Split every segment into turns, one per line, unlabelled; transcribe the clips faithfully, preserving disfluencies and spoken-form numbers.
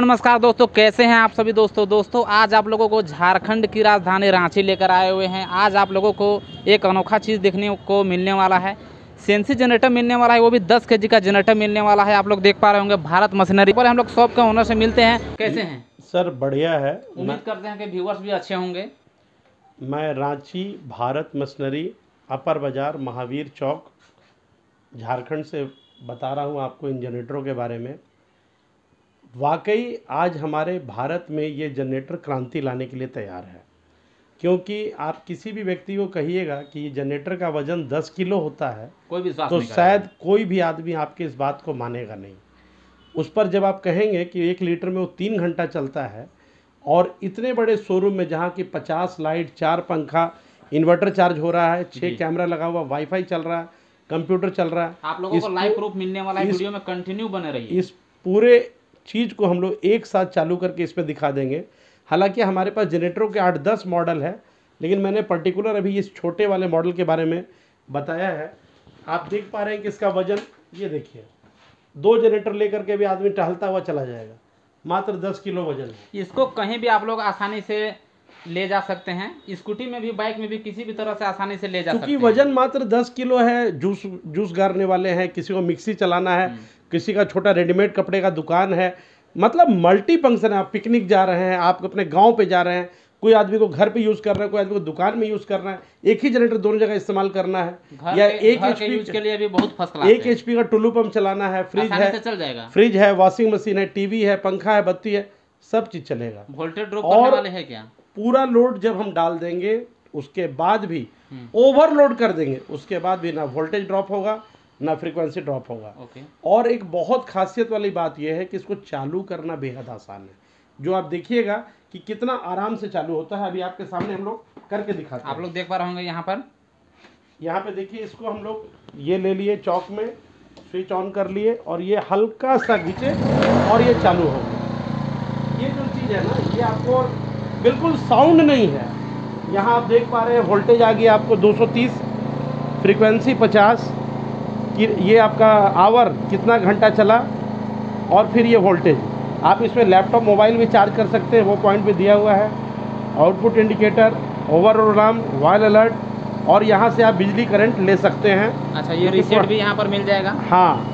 नमस्कार दोस्तों, कैसे हैं आप सभी दोस्तों। दोस्तों आज आप लोगों को झारखंड की राजधानी रांची लेकर आए हुए हैं। आज आप लोगों को एक अनोखा चीज़ देखने को मिलने वाला है। सीएनसी जनरेटर मिलने वाला है, वो भी दस केजी का जनरेटर मिलने वाला है। आप लोग देख पा रहे होंगे भारत मशीनरी पर हम लोग शॉप के ओनर से मिलते हैं। कैसे हैं
सर? बढ़िया है।
उम्मीद करते हैं कि व्यूवर्स भी अच्छे होंगे।
मैं रांची भारत मशीनरी अपर बाज़ार महावीर चौक झारखंड से बता रहा हूं आपको इन जनरेटरों के बारे में। वाकई आज हमारे भारत में ये जनरेटर क्रांति लाने के लिए तैयार है, क्योंकि आप किसी भी व्यक्ति को कहिएगा कि ये जनरेटर का वजन दस किलो होता है,
कोई विश्वास
तो
नहीं
शायद कोई भी आदमी आपके इस बात को मानेगा नहीं। उस पर जब आप कहेंगे कि एक लीटर में वो तीन घंटा चलता है और इतने बड़े शोरूम में जहाँ की पचास लाइट, चार पंखा, इन्वर्टर चार्ज हो रहा है, छः कैमरा लगा हुआ, वाईफाई चल रहा है, कंप्यूटर चल रहा है,
आप लोगों को लाइव प्रूफ मिलने वाला है। वीडियो में कंटिन्यू बने रहिए।
इस पूरे चीज़ को हम लोग एक साथ चालू करके इसमें दिखा देंगे। हालांकि हमारे पास जनरेटरों के आठ दस मॉडल है, लेकिन मैंने पर्टिकुलर अभी इस छोटे वाले मॉडल के बारे में बताया है। आप देख पा रहे हैं कि इसका वजन, ये देखिए, दो जनरेटर लेकर के भी आदमी टहलता हुआ चला जाएगा। मात्र दस किलो वजन है।
इसको कहीं भी आप लोग आसानी से ले जा सकते हैं। स्कूटी में भी, बाइक में भी, किसी भी तरह से आसानी से ले जा सकते हैं।
क्योंकि वजन मात्र दस किलो है। जूस जूस गारने वाले हैं, किसी को मिक्सी चलाना है, किसी का छोटा रेडीमेड कपड़े का दुकान है, मतलब मल्टी फंक्शन है। आप पिकनिक जा रहे हैं, आप अपने गांव पे जा रहे हैं, कोई आदमी को घर पे यूज़ करना है, कोई आदमी को दुकान में यूज़ करना है, एक ही जनरेटर दोनों जगह इस्तेमाल करना है, या एक एचपी
के लिए भी बहुत फर्स्ट क्लास
एक एचपी का टुल्लू पंप चलाना है, फ्रिज है,
चल जाएगा,
फ्रिज है, वॉशिंग मशीन है, टीवी है, पंखा है, बत्ती है, सब चीज़ चलेगा।
वोल्टेज ड्रॉप करने वाले हैं क्या?
पूरा लोड जब हम डाल देंगे उसके बाद भी ओवरलोड कर देंगे, उसके बाद भी ना वोल्टेज ड्रॉप होगा ना फ्रीक्वेंसी ड्रॉप होगा।
ओके।
और एक बहुत खासियत वाली बात यह है कि इसको चालू करना बेहद आसान है, जो आप देखिएगा कि कितना आराम से चालू होता है। अभी आपके सामने हम लोग करके दिखाते हैं।
आप लोग देख पा रहे होंगे यहाँ पर।
यहाँ पे देखिए, इसको हम लोग ये ले लिए, चौक में स्विच ऑन कर लिए और ये हल्का सा खींचे और ये चालू हो गया। ये जो चीज़ है ना, ये आपको बिल्कुल साउंड नहीं है। यहाँ आप देख पा रहे हैं वोल्टेज आ गया आपको दो सौ तीस, फ्रीक्वेंसी पचास कि ये आपका आवर कितना घंटा चला, और फिर ये वोल्टेज। आप इसमें लैपटॉप, मोबाइल भी चार्ज कर सकते हैं, वो पॉइंट पे दिया हुआ है। Output indicator, overall alarm, oil alert, और यहाँ से आप बिजली करंट ले सकते हैं।
अच्छा, ये रीसेट भी यहाँ पर मिल जाएगा।
हाँ,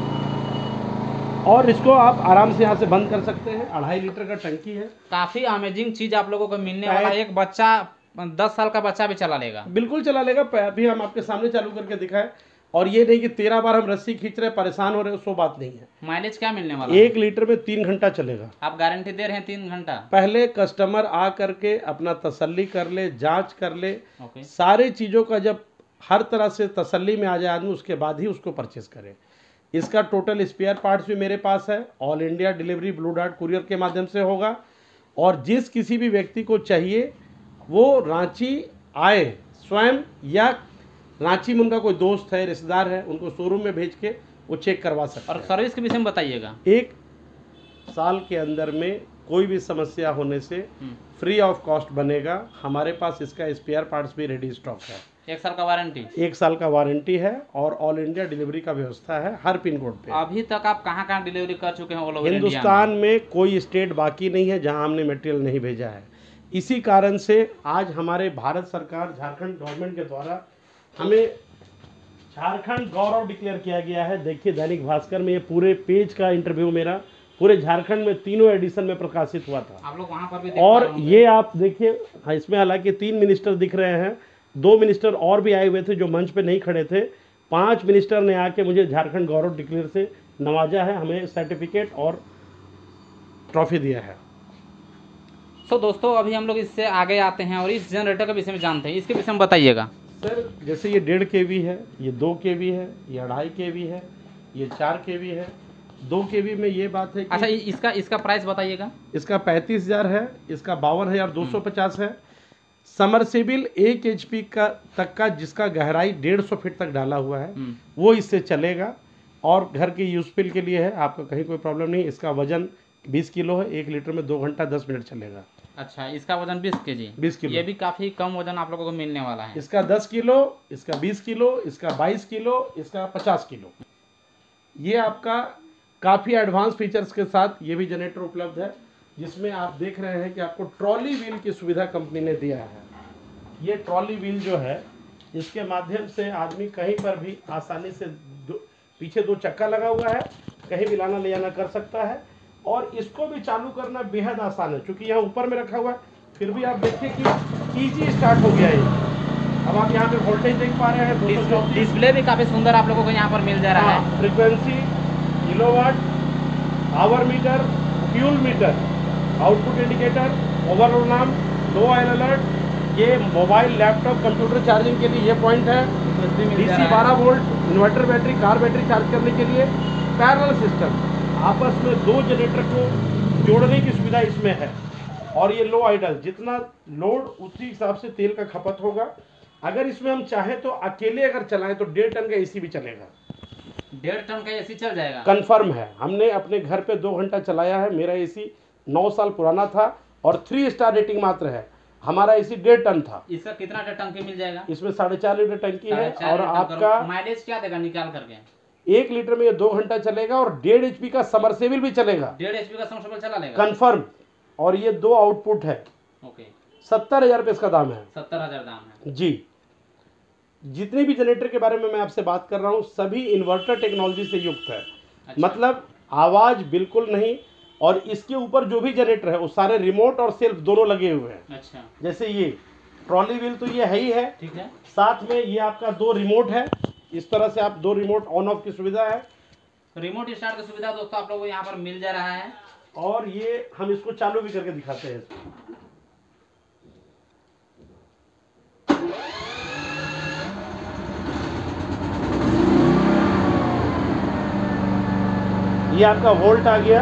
और इसको आप आराम से यहाँ से बंद कर सकते हैं। अढ़ाई लीटर का टंकी है।
काफ़ी अमेजिंग चीज़ आप लोगों को मिलने वाला है। एक बच्चा, दस साल का बच्चा भी चला लेगा,
बिल्कुल चला लेगा। अभी हम आपके सामने चालू करके दिखाए, और ये नहीं कि तेरह बार हम रस्सी खींच रहे, परेशान हो रहे, सो बात नहीं है।
माइलेज क्या मिलने वाला?
एक लीटर में तीन घंटा चलेगा।
आप गारंटी दे रहे हैं तीन घंटा?
पहले कस्टमर आ करके अपना तसल्ली कर ले, जांच कर ले,
ओके।
सारी चीज़ों का जब हर तरह से तसल्ली में आ जाए आदमी, उसके बाद ही उसको परचेस करे। इसका टोटल स्पेयर पार्ट्स भी मेरे पास है। All India delivery Blue Dart courier के माध्यम से होगा, और जिस किसी भी व्यक्ति को चाहिए वो रांची आए स्वयं, या रांची में उनका कोई दोस्त है, रिश्तेदार है, उनको शोरूम में भेज के वो चेक करवा सकते हैं।
और सर्विस के विषय में बताइएगा।
एक साल के अंदर में कोई भी समस्या होने से फ्री ऑफ कॉस्ट बनेगा। हमारे पास इसका स्पेयर पार्ट्स भी रेडी स्टॉक है।
एक साल का वारंटी? एक
साल का वारंटी है, और ऑल इंडिया डिलीवरी का व्यवस्था है हर पिन कोड पे।
अभी तक आप कहाँ कहाँ डिलीवरी कर चुके हैं? ऑल ओवर
हिंदुस्तान में? में कोई स्टेट बाकी नहीं है जहां हमने मटेरियल नहीं भेजा है। इसी कारण से आज हमारे भारत सरकार, झारखंड गवर्नमेंट के द्वारा हमें झारखंड गौरव डिक्लेयर किया गया है। देखिए, दैनिक भास्कर में ये पूरे पेज का इंटरव्यू मेरा पूरे झारखंड में तीनों एडिशन में प्रकाशित हुआ था।
आप लोग वहाँ पर भी देख
और ये आप देखिए, इसमें हालांकि तीन मिनिस्टर दिख रहे हैं, दो मिनिस्टर और भी आए हुए थे जो मंच पे नहीं खड़े थे। पांच मिनिस्टर ने आके मुझे झारखंड गौरव डिक्लेयर से नवाजा है, हमें सर्टिफिकेट और ट्रॉफी दिया है।
तो दोस्तों अभी हम लोग इससे आगे आते हैं और इस जनरेटर के विषय में जानते हैं। इसके विषय में बताइएगा।
सर, जैसे ये डेढ़ के वी है, ये दो के वी है, ये अढ़ाई के वी है, ये चार के वी है। दो के वी में ये बात है कि
अच्छा, इसका इसका प्राइस बताइएगा।
इसका पैंतीस हजार है, इसका बावन हजार दो सौ पचास है। समरसेबिल एक एच पी का तक का, जिसका गहराई डेढ़ सौ फीट तक डाला हुआ है, वो इससे चलेगा, और घर के यूजफुल के लिए है, आपको कहीं कोई प्रॉब्लम नहीं। इसका वजन बीस किलो है, एक लीटर में दो घंटा दस मिनट चलेगा।
अच्छा, इसका वजन बीस केजी?
बीस किलो।
ये भी काफ़ी कम वजन आप लोगों को मिलने वाला है।
इसका दस किलो, इसका बीस किलो, इसका बाईस किलो, इसका पचास किलो। ये आपका काफ़ी एडवांस फीचर्स के साथ ये भी जनरेटर उपलब्ध है। जिसमें आप देख रहे हैं कि आपको ट्रॉली व्हील की सुविधा कंपनी ने दिया है। ये ट्रॉली व्हील जो है, इसके माध्यम से आदमी कहीं पर भी आसानी से दो, पीछे दो चक्का लगा हुआ है, कहीं भी लाना ले जाना कर सकता है। और इसको भी चालू करना बेहद आसान है, क्योंकि यहाँ ऊपर में रखा हुआ है, फिर भी आप देखिए कि इजी स्टार्ट हो गया है। अब आप यहाँ पे वोल्टेज देख पा रहे हैं,
डिस- डिस्प्ले भी काफ़ी सुंदर आप लोगों को यहाँ पर मिल जा रहा है।
Frequency, kilowatt, hour meter, fuel meter, output indicator, overload नाम, लो ऑयल अलर्ट, ये मोबाइल लैपटॉप कंप्यूटर चार्जिंग के लिए ये पॉइंट है। डीसी बारह volt, inverter battery, car battery charge करने के लिए, पैरेलल सिस्टम, आपस में दो जनरेटर को जोड़ने की सुविधा इसमें है। और ये लो आइडल, जितना लोड उसी हिसाब से तेल का खपत होगा। अगर इसमें हम चाहें तो अकेले अगर चलाएं तो डेढ़ टन का एसी भी चलेगा।
डेढ़ टन का एसी चल जाएगा,
कंफर्म है। हमने अपने घर पे दो घंटा चलाया है। मेरा एसी नौ साल पुराना था और थ्री स्टार रेटिंग मात्र है। हमारा एसी डेढ़ टन था।
इसका कितना टंकी मिल जाएगा?
इसमें साढ़े चार लीटर टंकी है।
साढ़े चार
और
लीटर
आपका
माइलेज क्या देगा निकाल करके?
एक लीटर में ये दो घंटा चलेगा और डेढ़ एचपी का समरसेबल भी चलेगा।
डेढ़ एचपी का समरसेबल चला लेगा
कंफर्म। और ये दो आउटपुट है।
ओके,
सत्तर हजार रुपये इसका दाम है।
सत्तर हजार दाम है
जी। जितने भी जनरेटर के बारे में मैं आपसे बात कर रहा हूँ, सभी इन्वर्टर टेक्नोलॉजी से युक्त है।
अच्छा।
मतलब आवाज बिल्कुल नहीं। और इसके ऊपर जो भी जनरेटर है वो सारे रिमोट और सेल्फ दोनों लगे हुए हैं।
अच्छा,
जैसे ये ट्रॉली व्हील तो ये है ही है,
ठीक है।
साथ में ये आपका दो रिमोट है। इस तरह से आप दो रिमोट ऑन ऑफ की सुविधा है।
रिमोट स्टार्ट की सुविधा दोस्तों आप लोगों को यहाँ पर मिल जा रहा है।
और ये हम इसको चालू भी करके दिखाते हैं। ये आपका वोल्ट आ गया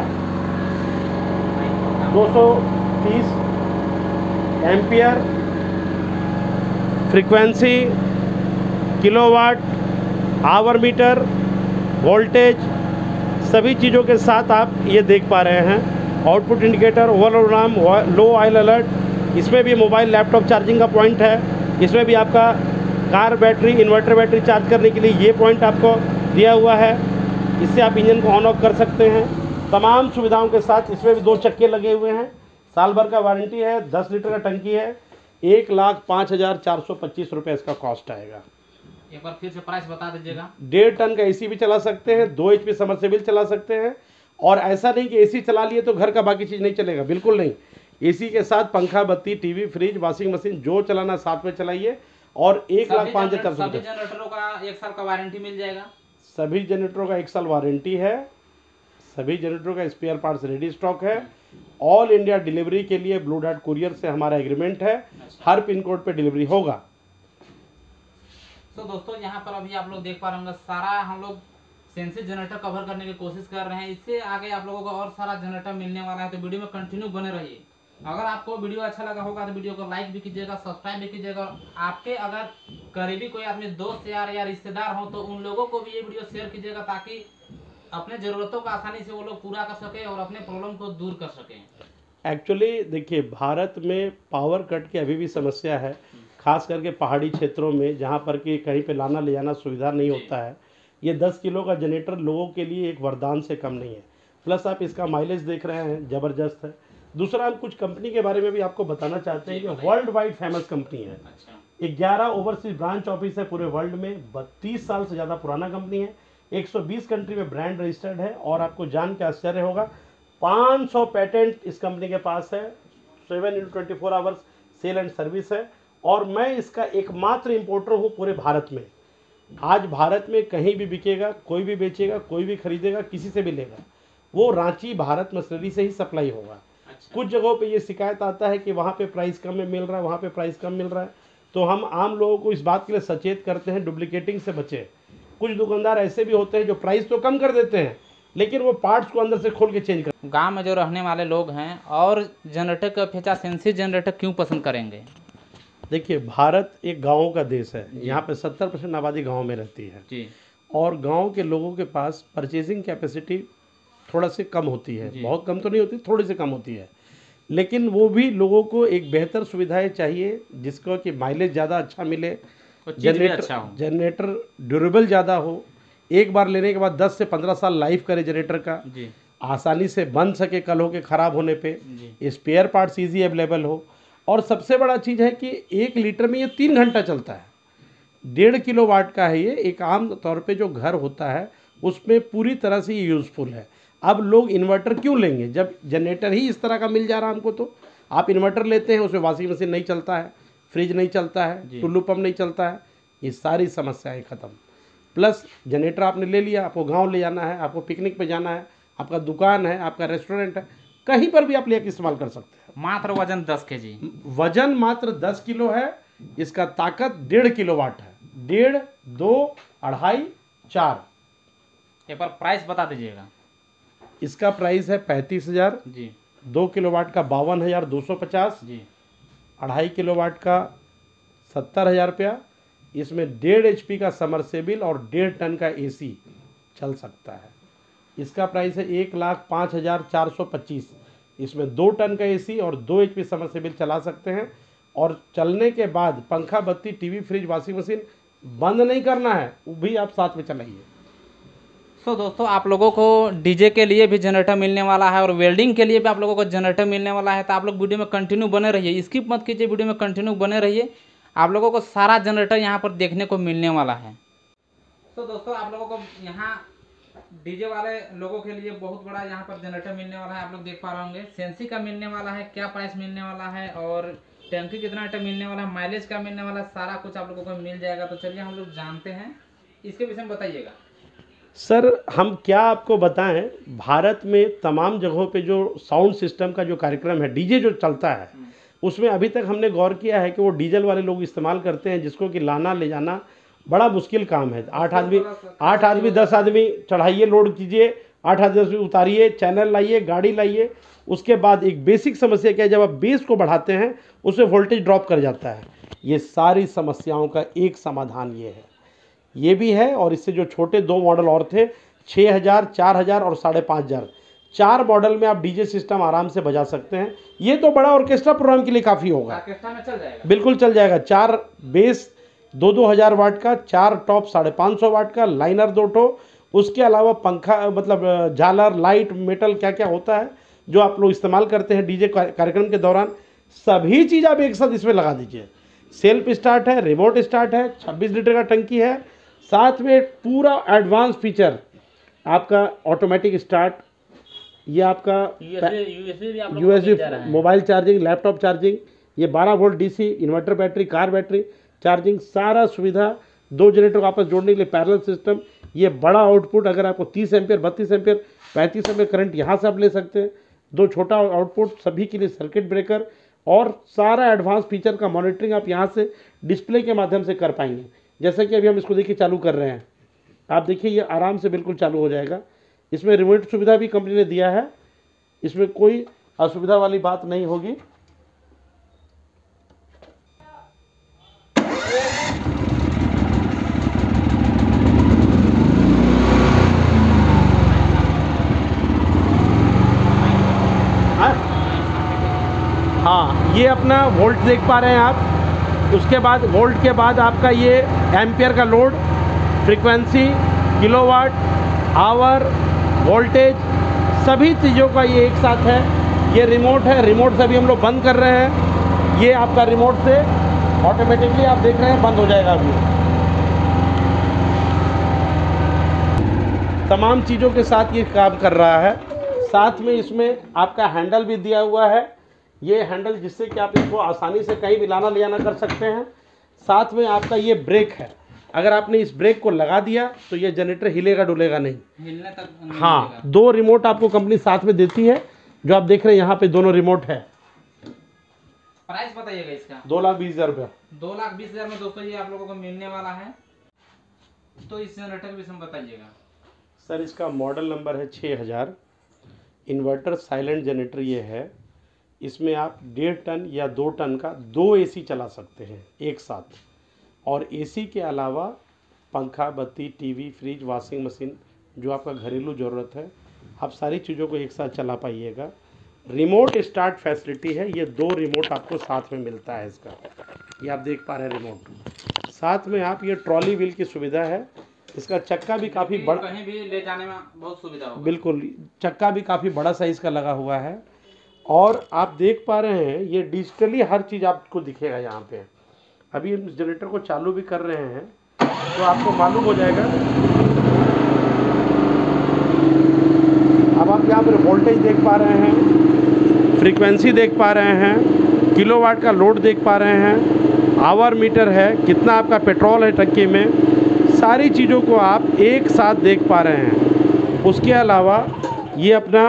दो सौ तीस, ampere, frequency, kilowatt, hour meter, voltage, सभी चीज़ों के साथ आप ये देख पा रहे हैं। आउटपुट इंडिकेटर, ओवरलोड नाम, लो ऑयल अलर्ट। इसमें भी मोबाइल लैपटॉप चार्जिंग का पॉइंट है। इसमें भी आपका car battery, inverter battery charge करने के लिए ये पॉइंट आपको दिया हुआ है। इससे आप इंजन को ऑन ऑफ कर सकते हैं। तमाम सुविधाओं के साथ इसमें भी दो चक्के लगे हुए हैं। साल भर का वारंटी है। दस लीटर का टंकी है। एक लाख पाँच हज़ार चार सौ पच्चीस रुपये इसका कॉस्ट आएगा।
एक बार फिर से प्राइस बता दीजिएगा।
डेढ़ टन का एसी भी चला सकते हैं, दो एच पी समरसेबल चला सकते हैं। और ऐसा नहीं कि एसी चला लिए तो घर का बाकी चीज़ नहीं चलेगा, बिल्कुल नहीं। एसी के साथ पंखा, बत्ती, टीवी, फ्रिज, वॉशिंग मशीन जो चलाना साथ में चलाइए। और एक लाख पाँच हज़ार चार सौ
सभी जनरेटरों का एक साल का वारंटी मिल जाएगा।
सभी जनरेटरों का एक साल वारंटी है। सभी जनरेटरों का स्पेयर पार्ट्स रेडी स्टॉक है। ऑल इंडिया डिलीवरी के लिए ब्लू डार्ट कुरियर से हमारा एग्रीमेंट है। हर पिन कोड पे डिलीवरी होगा।
तो दोस्तों यहाँ पर अभी आप लोग देख पा रहे होंगे, सारा हम लोग सेंसी जनरेटर कवर करने की कोशिश कर रहे हैं। इससे आगे आप लोगों को और सारा जनरेटर मिलने वाला है, तो वीडियो में कंटिन्यू बने रहिए। अगर आपको वीडियो अच्छा लगा होगा तो वीडियो को लाइक भी कीजिएगा, सब्सक्राइब भी कीजिएगा। आपके अगर करीबी कोई आदमी, दोस्त यार या रिश्तेदार हो तो उन लोगों को भी ये वीडियो शेयर कीजिएगा, ताकि अपने ज़रूरतों को आसानी से वो लोग पूरा कर सके और अपने प्रॉब्लम को दूर कर सकें।
एक्चुअली देखिए, भारत में पावर कट की अभी भी समस्या है, खास करके पहाड़ी क्षेत्रों में, जहाँ पर कि कहीं पे लाना ले जाना सुविधा नहीं होता है। ये दस किलो का जनरेटर लोगों के लिए एक वरदान से कम नहीं है। प्लस आप इसका माइलेज देख रहे हैं, ज़बरदस्त है। दूसरा, हम कुछ कंपनी के बारे में भी आपको बताना चाहते हैं कि वर्ल्ड वाइड फेमस कंपनी है। ग्यारह ओवरसीज ब्रांच ऑफिस है पूरे वर्ल्ड में। बत्तीस साल से ज़्यादा पुराना कंपनी है। एक सौ बीस कंट्री में ब्रांड रजिस्टर्ड है। और आपको जान के आश्चर्य होगा, पाँच सौ पैटेंट इस कंपनी के पास है। Seven into twenty four hours sale and service है। और मैं इसका एकमात्र इंपोर्टर हूँ पूरे भारत में। आज भारत में कहीं भी बिकेगा, कोई भी बेचेगा, कोई भी खरीदेगा, किसी से भी लेगा, वो रांची भारत मशीनरी से ही सप्लाई होगा। अच्छा। कुछ जगहों पे ये शिकायत आता है कि वहाँ पे प्राइस कम में मिल रहा है, वहाँ पे प्राइस कम मिल रहा है। तो हम आम लोगों को इस बात के लिए सचेत करते हैं, डुप्लीकेटिंग से बचें। कुछ दुकानदार ऐसे भी होते हैं जो प्राइस तो कम कर देते हैं, लेकिन वो पार्ट्स को अंदर से खोल के चेंज कर।
गाँव में जो रहने वाले लोग हैं और जनरेटर का अपेक्षा सेंसी जनरेटर क्यों पसंद करेंगे?
देखिए, भारत एक गाँव का देश है। यहाँ पे सत्तर परसेंट आबादी गाँव में रहती है जी। और गाँव के लोगों के पास परचेजिंग कैपेसिटी थोड़ा से कम होती है। बहुत कम तो नहीं होती, थोड़ी सी कम होती है। लेकिन वो भी लोगों को एक बेहतर सुविधाएं चाहिए, जिसको कि माइलेज ज़्यादा अच्छा मिले, जनरेटर अच्छा हो, जनरेटर ड्यूरेबल ज़्यादा हो, एक बार लेने के बाद दस से पंद्रह साल लाइफ करे जनरेटर का जी। आसानी से बन सके कल हो के ख़राब होने पे,
जी।
स्पेयर पार्ट्स ईजी अवेलेबल हो, और सबसे बड़ा चीज़ है कि एक लीटर में ये तीन घंटा चलता है। डेढ़ किलो वाट का है ये। एक आम तौर पे जो घर होता है उसमें पूरी तरह से ये यूज़फुल है। अब लोग इन्वर्टर क्यों लेंगे जब जनरेटर ही इस तरह का मिल जा रहा है हमको? तो आप इन्वर्टर लेते हैं, उसमें वॉशिंग मशीन नहीं चलता है, फ्रिज नहीं चलता है, टुल्लू पंप नहीं चलता है, ये सारी समस्याएं ख़त्म। प्लस जनरेटर आपने ले लिया, आपको गांव ले जाना है, आपको पिकनिक पे जाना है, आपका दुकान है, आपका रेस्टोरेंट है, कहीं पर भी आप लेकर इस्तेमाल कर सकते हैं।
मात्र वजन दस के जी,
वजन मात्र दस किलो है। इसका ताकत डेढ़ किलो वाट है। डेढ़, दो, अढ़ाई, चार।
एक बार प्राइस बता दीजिएगा।
इसका प्राइस है पैंतीस हज़ार
जी।
दो किलो वाट का बावन हज़ार दो सौ पचास
जी।
अढ़ाई किलो वाट का सत्तर हज़ार रुपया। इसमें डेढ़ एच पी का समरसेबिल और डेढ़ टन का एसी चल सकता है। इसका प्राइस है एक लाख पाँच हज़ार चार सौ पच्चीस। इसमें दो टन का एसी और दो एच पी समरसेबिल चला सकते हैं, और चलने के बाद पंखा, बत्ती, टीवी, फ्रिज, वॉशिंग मशीन बंद नहीं करना है, वो भी आप साथ में चलाइए।
तो दोस्तों आप लोगों को डीजे के लिए भी जनरेटर मिलने वाला है और वेल्डिंग के लिए भी आप लोगों को जनरेटर मिलने वाला है। तो आप लोग वीडियो में कंटिन्यू बने रहिए, स्किप मत कीजिए, वीडियो में कंटिन्यू बने रहिए। आप लोगों को सारा जनरेटर यहाँ पर देखने को मिलने वाला है। तो दोस्तों आप लोगों को यहाँ डीजे वाले लोगों के लिए बहुत बड़ा यहाँ पर जनरेटर मिलने वाला है। आप लोग देख पा रहे होंगे सेंसी का मिलने वाला है, क्या प्राइस मिलने वाला है और टैंकी कितना लीटर मिलने वाला है, माइलेज का मिलने वाला है, सारा कुछ आप लोगों को मिल जाएगा। तो चलिए हम लोग जानते हैं, इसके विषय में बताइएगा।
सर हम क्या आपको बताएं, भारत में तमाम जगहों पे जो साउंड सिस्टम का जो कार्यक्रम है, डीजे जो चलता है, उसमें अभी तक हमने गौर किया है कि वो डीजल वाले लोग इस्तेमाल करते हैं, जिसको कि लाना ले जाना बड़ा मुश्किल काम है। आठ आदमी आठ आदमी दस आदमी चढ़ाइए, लोड कीजिए, आठ आदमी दस उतारिए, चैनल लाइए, गाड़ी लाइए। उसके बाद एक बेसिक समस्या क्या है, जब आप बेस को बढ़ाते हैं उसमें वोल्टेज ड्रॉप कर जाता है। ये सारी समस्याओं का एक समाधान ये है, ये भी है। और इससे जो छोटे दो मॉडल और थे, छः हज़ार, चार हज़ार और साढ़े पाँच हज़ार, चार मॉडल में आप डीजे सिस्टम आराम से बजा सकते हैं। ये तो बड़ा ऑर्केस्ट्रा प्रोग्राम के लिए काफ़ी होगा,
ऑर्केस्ट्रा में चल जाएगा,
बिल्कुल चल जाएगा। चार बेस दो दो हज़ार वाट का, चार टॉप साढ़े पाँच सौ वाट का, लाइनर दो ठो, उसके अलावा पंखा, मतलब झालर, लाइट, मेटल, क्या क्या होता है जो आप लोग इस्तेमाल करते हैं डीजे कार्यक्रम के दौरान, सभी चीज़ आप एक साथ इसमें लगा दीजिए। सेल्फ स्टार्ट है, रिमोट स्टार्ट है, छब्बीस लीटर का टंकी है, साथ में पूरा एडवांस फीचर आपका ऑटोमेटिक स्टार्ट, ये आपका USB mobile charging, laptop charging, ये बारह volt DC, inverter battery, car battery charging, सारा सुविधा। दो जनरेटर को आपस जोड़ने के लिए पैरेलल सिस्टम, ये बड़ा आउटपुट, अगर आपको तीस एम्पियर, बत्तीस एम्पियर, पैंतीस एम्पियर करंट यहाँ से आप ले सकते हैं। दो छोटा आउटपुट, सभी के लिए सर्किट ब्रेकर, और सारा एडवांस फीचर का मॉनिटरिंग आप यहाँ से डिस्प्ले के माध्यम से कर पाएंगे। जैसे कि अभी हम इसको देखिए चालू कर रहे हैं, आप देखिए ये आराम से बिल्कुल चालू हो जाएगा। इसमें रिमोट सुविधा भी कंपनी ने दिया है, इसमें कोई असुविधा वाली बात नहीं होगी। हाँ, ये अपना वोल्ट देख पा रहे हैं आप। उसके बाद वोल्ट के बाद आपका ये एम्पियर का load, frequency, kilowatt, hour, voltage, सभी चीज़ों का ये एक साथ है। ये रिमोट है, रिमोट से अभी हम लोग बंद कर रहे हैं। ये आपका रिमोट से ऑटोमेटिकली आप देख रहे हैं बंद हो जाएगा अभी। तमाम चीज़ों के साथ ये काम कर रहा है। साथ में इसमें आपका हैंडल भी दिया हुआ है, ये हैंडल जिससे कि आप इसको आसानी से कहीं भी लाना ले जाना कर सकते हैं। साथ में आपका ये ब्रेक है, अगर आपने इस ब्रेक को लगा दिया तो ये जनरेटर हिलेगा डुलेगा नहीं,
हिलने तक नहीं
हाँ।
मिलेगा।
दो रिमोट आपको कंपनी साथ में देती है, जो आप देख रहे हैं यहाँ पे दोनों रिमोट है।
प्राइस बताइएगा इसका।
दो लाख बीस हज़ार रुपया
दो लाख बीस हजार में दोस्तों ये आप लोगों को मिलने वाला है। तो इस जनरेटर के विषय में बताइएगा।
सर इसका मॉडल नंबर है छः हज़ार। इन्वर्टर साइलेंट जनरेटर ये है। इसमें आप डेढ़ टन या दो टन का दो एसी चला सकते हैं एक साथ, और एसी के अलावा पंखा, बत्ती, टीवी, फ्रिज, वॉशिंग मशीन, जो आपका घरेलू ज़रूरत है, आप सारी चीज़ों को एक साथ चला पाइएगा। रिमोट स्टार्ट फैसिलिटी है, ये दो रिमोट आपको साथ में मिलता है इसका, ये आप देख पा रहे हैं रिमोट। साथ में आप ये ट्रॉली व्हील की सुविधा है, इसका चक्का भी काफ़ी बड़ा,
कहीं भी ले जाने में बहुत सुविधा होगा।
बिल्कुल, चक्का भी काफ़ी बड़ा साइज़ का लगा हुआ है। और आप देख पा रहे हैं ये डिजिटली हर चीज़ आपको दिखेगा यहाँ पे। अभी हम जनरेटर को चालू भी कर रहे हैं तो आपको मालूम हो जाएगा। अब आप यहाँ पर वोल्टेज देख पा रहे हैं, फ्रीक्वेंसी देख पा रहे हैं, किलोवाट का लोड देख पा रहे हैं, आवर मीटर है, कितना आपका पेट्रोल है टंकी में, सारी चीज़ों को आप एक साथ देख पा रहे हैं। उसके अलावा ये अपना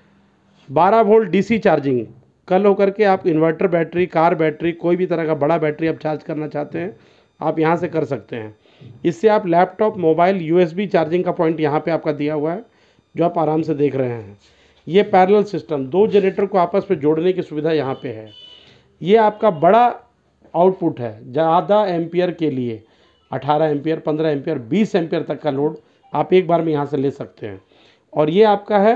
बारह वोल्ट डीसी चार्जिंग, कल होकर के आप इन्वर्टर बैटरी, कार बैटरी, कोई भी तरह का बड़ा बैटरी आप चार्ज करना चाहते हैं आप यहाँ से कर सकते हैं। इससे आप लैपटॉप, मोबाइल, यूएसबी चार्जिंग का पॉइंट यहाँ पे आपका दिया हुआ है जो आप आराम से देख रहे हैं। ये पैरेलल सिस्टम, दो जनरेटर को आपस में जोड़ने की सुविधा यहाँ पे है। ये आपका बड़ा आउटपुट है ज़्यादा एम्पियर के लिए, अठारह एम्पियर, पंद्रह एम्पियर, बीस एम्पियर तक का लोड आप एक बार में यहाँ से ले सकते हैं। और ये आपका है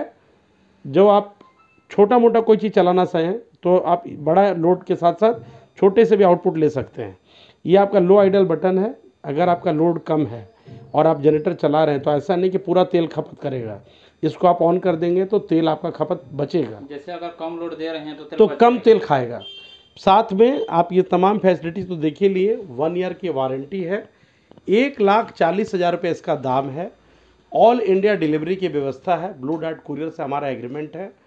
जो आप छोटा मोटा कोई चीज़ चलाना चाहें तो आप बड़ा लोड के साथ साथ छोटे से भी आउटपुट ले सकते हैं। ये आपका लो आइडल बटन है। अगर आपका लोड कम है और आप जनरेटर चला रहे हैं तो ऐसा नहीं कि पूरा तेल खपत करेगा, इसको आप ऑन कर देंगे तो तेल आपका खपत बचेगा।
जैसे अगर कम लोड दे रहे हैं तो तेल
तो
बच
कम
जाएगा।
तेल खाएगा। साथ में आप ये तमाम फैसिलिटीज़ तो देखिए लिए, वन ईयर की वारंटी है, एक लाख चालीस हज़ार रुपये इसका दाम है। ऑल इंडिया डिलीवरी की व्यवस्था है, ब्लू डार्ट कुरियर से हमारा एग्रीमेंट है।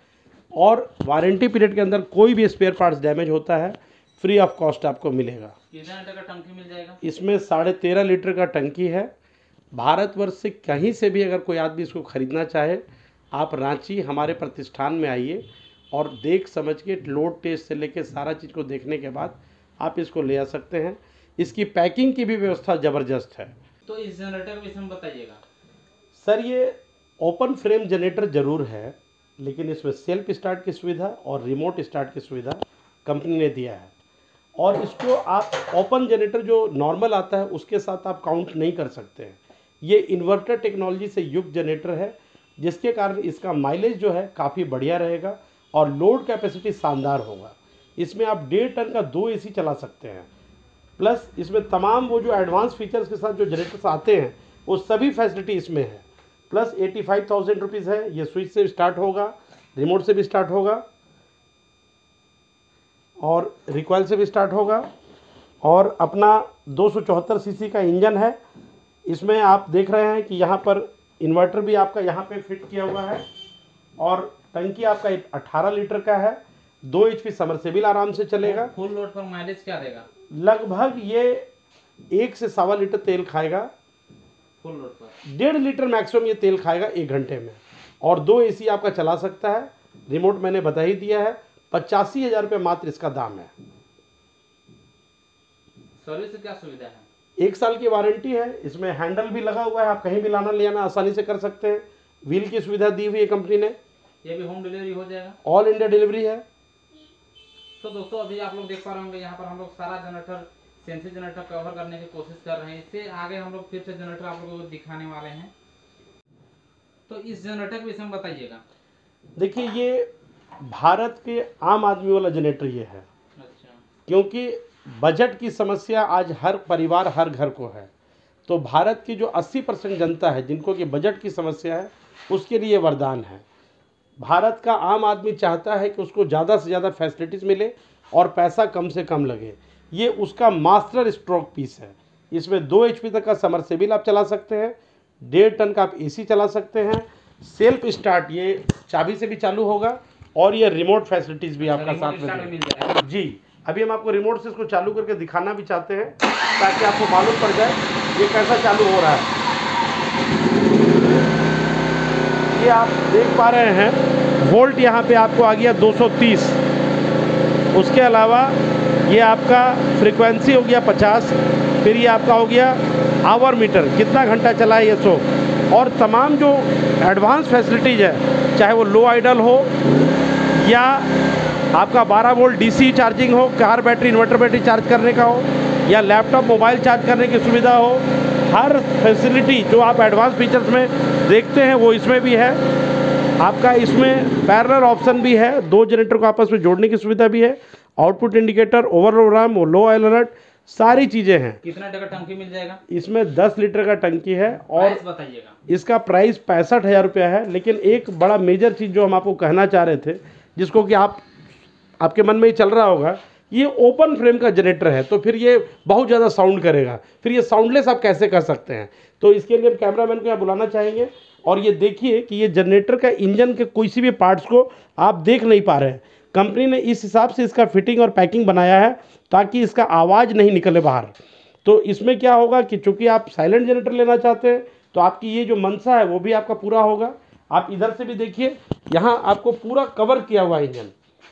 और वारंटी पीरियड के अंदर कोई भी स्पेयर पार्ट्स डैमेज होता है फ्री ऑफ कॉस्ट आपको मिलेगा।
कितना लीटर का टंकी मिल जाएगा?
इसमें साढ़े तेरह लीटर का टंकी है। भारतवर्ष से कहीं से भी अगर कोई आदमी इसको ख़रीदना चाहे, आप रांची हमारे प्रतिष्ठान में आइए और देख समझ के लोड टेस्ट से लेके सारा चीज़ को देखने के बाद आप इसको ले आ सकते हैं। इसकी पैकिंग की भी व्यवस्था ज़बरदस्त है।
तो इस जनरेटर के विषय में बताइएगा।
सर, ये ओपन फ्रेम जनरेटर ज़रूर है, लेकिन इसमें सेल्फ स्टार्ट की सुविधा और रिमोट स्टार्ट की सुविधा कंपनी ने दिया है। और इसको आप ओपन जनरेटर जो नॉर्मल आता है उसके साथ आप काउंट नहीं कर सकते हैं। ये इन्वर्टर टेक्नोलॉजी से युक्त जनरेटर है, जिसके कारण इसका माइलेज जो है काफ़ी बढ़िया रहेगा और लोड कैपेसिटी शानदार होगा। इसमें आप डेढ़ टन का दो एसी चला सकते हैं। प्लस इसमें तमाम वो जो एडवांस फीचर्स के साथ जो जनरेटर्स आते हैं वो सभी फैसिलिटी इसमें है। Plus eighty five thousand rupees है। ये स्विच से स्टार्ट होगा, रिमोट से भी स्टार्ट होगा और रिकॉइल से भी स्टार्ट होगा। और अपना दो सौ चौहत्तर सीसी का इंजन है। इसमें आप देख रहे हैं कि यहाँ पर इन्वर्टर भी आपका यहाँ पे फिट किया हुआ है। और टंकी आपका अठारह लीटर का है। दो एच पी समरसेबिल आराम से चलेगा।
फुल लोड पर माइलेज क्या देगा?
लगभग ये एक से सवा लीटर तेल खाएगा।
फुल लोड पर
डेढ़ लीटर मैक्सिमम ये तेल खाएगा एक घंटे में। और दो एसी आपका चला सकता है। रिमोट मैंने बता ही दिया है। पचासी हज़ार रुपये मात्र इसका दाम है।
सर्विस से क्या सुविधा है?
एक साल की वारंटी है। इसमें हैंडल भी लगा हुआ है, आप कहीं भी लाना ले आना आसानी से कर सकते हैं। व्हील की सुविधा दी हुई है कंपनी ने।
ये भी होम डिलीवरी हो जाएगा?
ऑल इंडिया डिलीवरी है।
तो दोस्तों अभी आप लोग देख पा रहे होंगे यहाँ पर हम लोग सारा जनरेटर, सेंसी जनरेटर कवर करने की कोशिश कर रहे हैं। इससे आगे हम लोग फिर से जनरेटर आप लोगों को दिखाने वाले हैं। तो इस जनरेटर के विषय में बताइएगा।
देखिए, ये भारत के आम आदमी वाला जनरेटर ये है।
अच्छा।
क्योंकि बजट की समस्या आज हर परिवार, हर घर को है। तो भारत की जो अस्सी परसेंट जनता है जिनको कि बजट की समस्या है, उसके लिए वरदान है। भारत का आम आदमी चाहता है कि उसको ज़्यादा से ज़्यादा फैसिलिटीज़ मिले और पैसा कम से कम लगे। ये उसका मास्टर स्ट्रोक पीस है। इसमें दो एच पी तक का समरसेबिल आप चला सकते हैं। डेढ़ टन का आप एसी चला सकते हैं। सेल्फ स्टार्ट ये चाबी से भी चालू होगा और ये रिमोट फैसिलिटीज़ भी आपका साथ में
मिल जाएगा।
जी, अभी हम आपको रिमोट से इसको चालू करके दिखाना भी चाहते हैं ताकि आपको मालूम पड़ जाए ये कैसा चालू हो रहा है। ये आप देख पा रहे हैं वोल्ट यहाँ पे आपको आ गया दो सौ तीस। उसके अलावा ये आपका फ्रीक्वेंसी हो गया पचास। फिर ये आपका हो गया आवर मीटर, कितना घंटा चला है ये सौ। और तमाम जो एडवांस फैसिलिटीज़ है, चाहे वो लो आइडल हो या आपका बारह वोल्ट डीसी चार्जिंग हो, car battery, inverter battery charge करने का हो, या लैपटॉप, मोबाइल चार्ज करने की सुविधा हो, हर फैसिलिटी जो आप एडवांस फीचर्स में देखते हैं वो इसमें भी है। आपका इसमें पैरेलल ऑप्शन भी है, दो जनरेटर को आपस में जोड़ने की सुविधा भी है। Output indicator, overload alarm, low oil alert, सारी चीज़ें हैं।
कितना लीटर का टंकी मिल जाएगा?
इसमें दस लीटर का टंकी है और
प्राइस बताइएगा।
इसका प्राइस पैंसठ हज़ार रुपया है। लेकिन एक बड़ा मेजर चीज़ जो हम आपको कहना चाह रहे थे, जिसको कि आप आपके मन में ही चल रहा होगा, ये ओपन फ्रेम का जनरेटर है तो फिर ये बहुत ज़्यादा साउंड करेगा, फिर ये साउंडलेस आप कैसे कर सकते हैं। तो इसके लिए हम कैमरामैन को यहाँ बुलाना चाहेंगे और ये देखिए कि ये जनरेटर का इंजन के किसी भी पार्ट्स को आप देख नहीं पा रहे हैं। कंपनी ने इस हिसाब से इसका फिटिंग और पैकिंग बनाया है ताकि इसका आवाज़ नहीं निकले बाहर। तो इसमें क्या होगा कि चूँकि आप साइलेंट जनरेटर लेना चाहते हैं तो आपकी ये जो मनसा है वो भी आपका पूरा होगा। आप इधर से भी देखिए, यहाँ आपको पूरा कवर किया हुआ इंजन,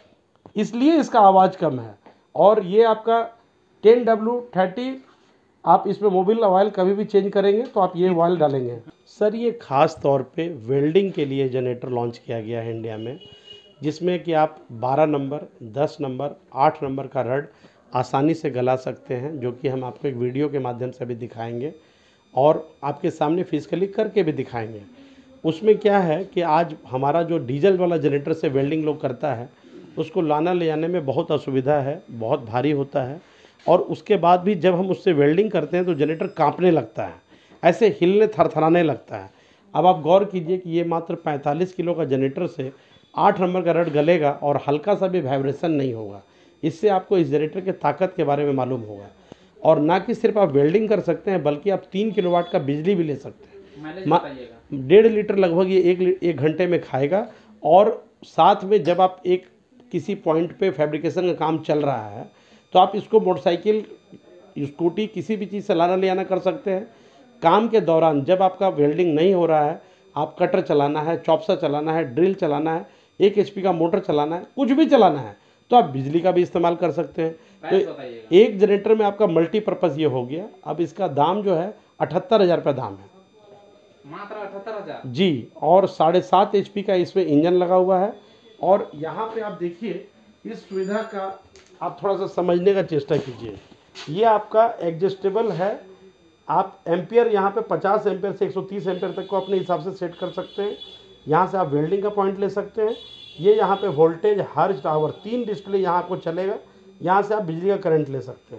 इसलिए इसका आवाज़ कम है। और ये आपका टेन डब्ल्यू थर्टी, आप इसमें मोबिल ऑयल कभी भी चेंज करेंगे तो आप ये ऑयल डालेंगे। सर ये ख़ास तौर पे वेल्डिंग के लिए जनरेटर लॉन्च किया गया है इंडिया में, जिसमें कि आप बारह नंबर, दस नंबर, आठ नंबर का रड आसानी से गला सकते हैं, जो कि हम आपको एक वीडियो के माध्यम से भी दिखाएंगे और आपके सामने फिजिकली करके भी दिखाएंगे। उसमें क्या है कि आज हमारा जो डीजल वाला जनरेटर से वेल्डिंग लोग करता है उसको लाना ले जाने में बहुत असुविधा है, बहुत भारी होता है और उसके बाद भी जब हम उससे वेल्डिंग करते हैं तो जनरेटर कांपने लगता है, ऐसे हिलने थरथराने लगता है। अब आप गौर कीजिए कि ये मात्र पैंतालीस किलो का जनरेटर से आठ नंबर का रड गलेगा और हल्का सा भी वाइब्रेशन नहीं होगा। इससे आपको इस जनरेटर के ताकत के बारे में मालूम होगा। और ना कि सिर्फ आप वेल्डिंग कर सकते हैं बल्कि आप तीन किलोवाट का बिजली भी ले सकते हैं। डेढ़ लीटर लगभग ये एक एक घंटे में खाएगा। और साथ में जब आप एक किसी पॉइंट पे फैब्रिकेशन का काम चल रहा है तो आप इसको मोटरसाइकिल, स्कूटी, किसी भी चीज़ से लाना ले आना कर सकते हैं। काम के दौरान जब आपका वेल्डिंग नहीं हो रहा है, आप कटर चलाना है, चॉपसा चलाना है, ड्रिल चलाना है, एक एच पी का मोटर चलाना है, कुछ भी चलाना है तो आप बिजली का भी इस्तेमाल कर सकते हैं। तो एक जनरेटर में आपका मल्टीपर्पज़ ये हो गया। अब इसका दाम जो है अठहत्तर हज़ार रुपये दाम है,
मात्र अठहत्तर हज़ार जी।
और साढ़े सात एच पी का इसमें इंजन लगा हुआ है। और यहाँ पे आप देखिए इस सुविधा का आप थोड़ा सा समझने का चेष्टा कीजिए। ये आपका एडजस्टेबल है, आप एम्पियर यहाँ पे पचास एम्पियर से एक सौ तीस एम्पियर तक को अपने हिसाब से सेट कर सकते हैं। यहाँ से आप वेल्डिंग का पॉइंट ले सकते हैं। ये यहाँ पे वोल्टेज हर टावर, तीन डिस्प्ले यहाँ आपको चलेगा, यहाँ से आप बिजली का करंट ले सकते हैं।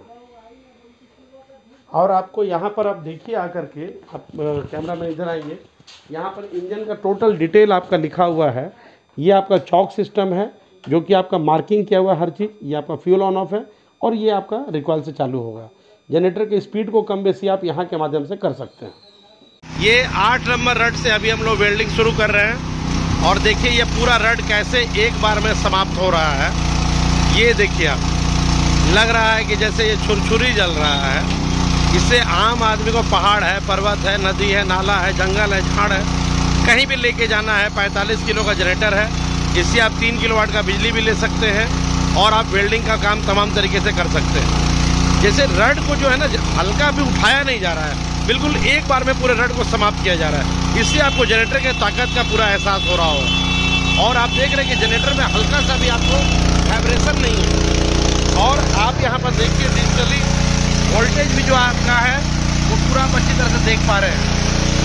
और आपको यहाँ पर आप देखिए आकर के, आप कैमरा में इधर आइए, यहाँ पर इंजन का टोटल डिटेल आपका लिखा हुआ है। ये आपका चॉक सिस्टम है जो कि आपका मार्किंग किया हुआ है हर चीज़। ये आपका फ्यूल ऑन ऑफ है और ये आपका रिकॉइल से चालू होगा। जनरेटर की स्पीड को कम बेसी आप यहाँ के माध्यम से कर सकते हैं। ये आठ नंबर रड से अभी हम लोग वेल्डिंग शुरू कर रहे हैं और देखिए ये पूरा रड कैसे एक बार में समाप्त हो रहा है। ये देखिए आप, लग रहा है कि जैसे ये छुरछुरी जल रहा है। इससे आम आदमी को पहाड़ है, पर्वत है, नदी है, नाला है, जंगल है, झाड़ है, कहीं भी लेके जाना है। पैंतालीस किलो का जनरेटर है, इससे आप तीन किलोवाट का बिजली भी ले सकते हैं और आप वेल्डिंग का काम तमाम तरीके से कर सकते हैं। जैसे रड को जो है ना हल्का भी उठाया नहीं जा रहा है, बिल्कुल एक बार में पूरे रड को समाप्त किया जा रहा है। इससे आपको जनरेटर के ताकत का पूरा एहसास हो रहा होगा। और आप देख रहे हैं कि जनरेटर में हल्का सा भी आपको वाइब्रेशन नहीं है। और आप यहाँ पर देखिए डिजिटली वोल्टेज भी जो आपका है वो पूरा आप अच्छी तरह से देख पा रहे हैं।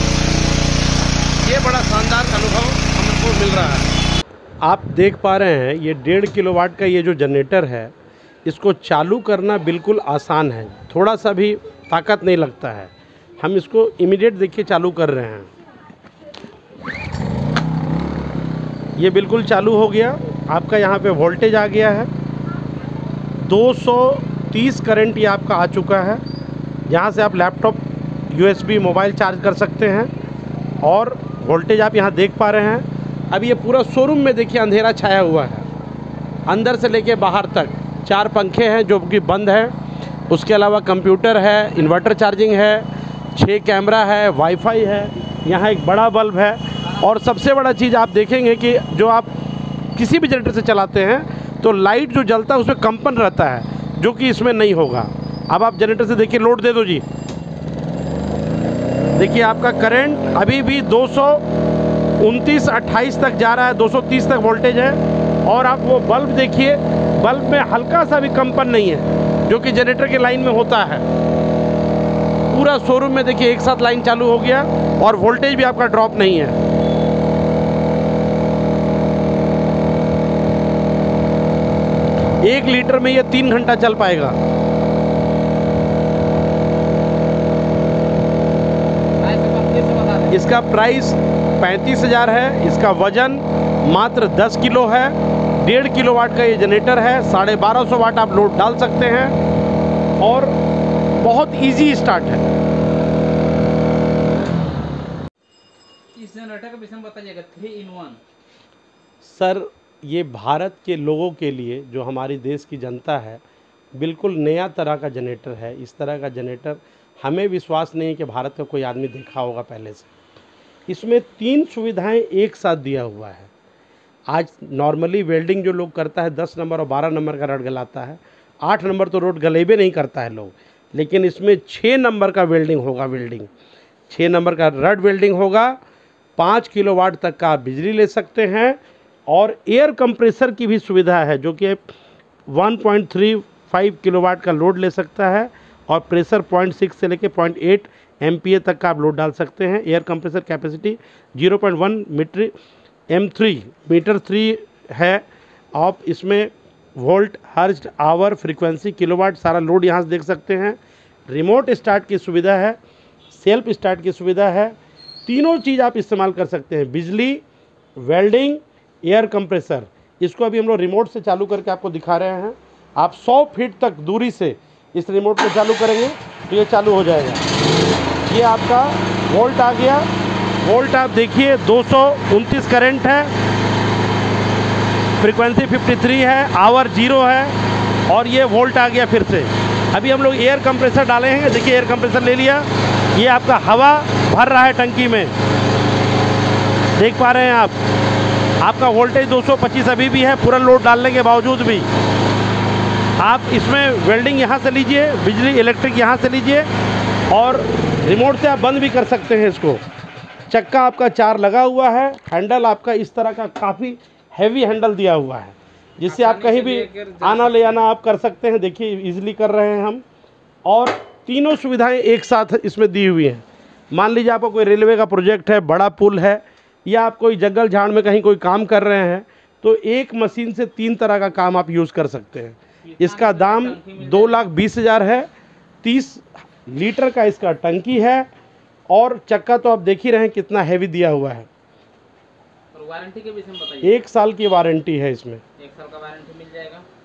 ये बड़ा शानदार अनुभव हमको मिल रहा है। आप देख पा रहे हैं ये डेढ़ किलोवाट का ये जो जनरेटर है, इसको चालू करना बिल्कुल आसान है, थोड़ा सा भी ताकत नहीं लगता है। हम इसको इमीडिएट देखिए चालू कर रहे हैं, ये बिल्कुल चालू हो गया। आपका यहाँ पे वोल्टेज आ गया है, दो सौ तीस करंट ये आपका आ चुका है। यहाँ से आप लैपटॉप, यूएसबी, मोबाइल चार्ज कर सकते हैं और वोल्टेज आप यहाँ देख पा रहे हैं। अब ये पूरा शोरूम में देखिए अंधेरा छाया हुआ है, अंदर से लेके बाहर तक। चार पंखे हैं जो कि बंद हैं, उसके अलावा कंप्यूटर है, इन्वर्टर चार्जिंग है, छः कैमरा है, वाईफाई है, यहाँ एक बड़ा बल्ब है। और सबसे बड़ा चीज़ आप देखेंगे कि जो आप किसी भी जनरेटर से चलाते हैं तो लाइट जो जलता है उसमें कंपन रहता है, जो कि इसमें नहीं होगा। अब आप जनरेटर से देखिए, लोड दे दो जी, देखिए आपका करंट अभी भी दो सौ उनतीस अट्ठाईस तक जा रहा है, दो सौ तीस तक वोल्टेज है। और आप वो बल्ब देखिए, बल्ब में हल्का सा भी कंपन नहीं है, जो कि जनरेटर के लाइन में होता है। पूरा शोरूम में देखिए एक साथ लाइन चालू हो गया और वोल्टेज भी आपका ड्रॉप नहीं है। एक लीटर में ये तीन घंटा चल पाएगा। इसका प्राइस पैंतीस हज़ार है। इसका वज़न मात्र दस किलो है। डेढ़ किलो वाट का ये जनरेटर है। साढ़े बारह सौ वाट आप लोड डाल सकते हैं और बहुत इजी स्टार्ट है।
इस जनरेटर का विषय में बताइएगा, थ्री इन वन।
सर, ये भारत के लोगों के लिए, जो हमारी देश की जनता है, बिल्कुल नया तरह का जनरेटर है। इस तरह का जनरेटर हमें विश्वास नहीं है कि भारत का कोई आदमी देखा होगा पहले से। इसमें तीन सुविधाएं एक साथ दिया हुआ है। आज नॉर्मली वेल्डिंग जो लोग करता है दस नंबर और बारह नंबर का रड गलाता है, आठ नंबर तो रोड गलेबे नहीं करता है लोग, लेकिन इसमें छः नंबर का वेल्डिंग होगा। वेल्डिंग छः नंबर का रड वेल्डिंग होगा। पाँच किलो वाट तक का आप बिजली ले सकते हैं और एयर कंप्रेसर की भी सुविधा है, जो कि one point three five kilowatt का लोड ले सकता है और प्रेशर पॉइंट सिक्स से लेके पॉइंट एट एमपीए तक का आप लोड डाल सकते हैं। Air compressor capacity zero point one metre M three metre three है। आप इसमें volt, hertz, hour, frequency, kilowatt सारा लोड यहाँ से देख सकते हैं। रिमोट स्टार्ट की सुविधा है, सेल्फ स्टार्ट की सुविधा है। तीनों चीज़ आप इस्तेमाल कर सकते हैं, बिजली, वेल्डिंग, एयर कंप्रेसर। इसको अभी हम लोग रिमोट से चालू करके आपको दिखा रहे हैं। आप सौ फीट तक दूरी से इस रिमोट को चालू करेंगे तो ये चालू हो जाएगा। ये आपका वोल्ट आ गया। वोल्ट आप देखिए दो सौ उनतीस करंट है, फ्रीक्वेंसी तिरेपन है, आवर जीरो है और ये वोल्ट आ गया फिर से। अभी हम लोग एयर कंप्रेसर डाले हैं, देखिए एयर कंप्रेसर ले लिया। ये आपका हवा भर रहा है टंकी में, देख पा रहे हैं आप। आपका वोल्टेज दो सौ पच्चीस अभी भी है, पूरा लोड डालने के बावजूद भी। आप इसमें वेल्डिंग यहाँ से लीजिए, बिजली इलेक्ट्रिक यहाँ से लीजिए और रिमोट से आप बंद भी कर सकते हैं इसको। चक्का आपका चार लगा हुआ है। हैंडल आपका इस तरह का काफ़ी हैवी हैंडल दिया हुआ है, जिससे आप कहीं भी आना ले आना आप कर सकते हैं। देखिए इजीली कर रहे हैं हम। और तीनों सुविधाएं एक साथ इसमें दी हुई हैं। मान लीजिए आपको कोई रेलवे का प्रोजेक्ट है, बड़ा पुल है, या आप कोई जंगल झाड़ में कहीं कोई काम कर रहे हैं, तो एक मशीन से तीन तरह का काम आप यूज़ कर सकते हैं। इसका दाम दो लाख बीस हज़ार है। तीस लीटर का इसका टंकी है और चक्का तो आप देख ही रहे हैं कितना हैवी दिया हुआ है।
और वारंटी के विषय में बताइए।
एक साल की वारंटी है इसमें।
एक साल का वारंटी मिल जाएगा।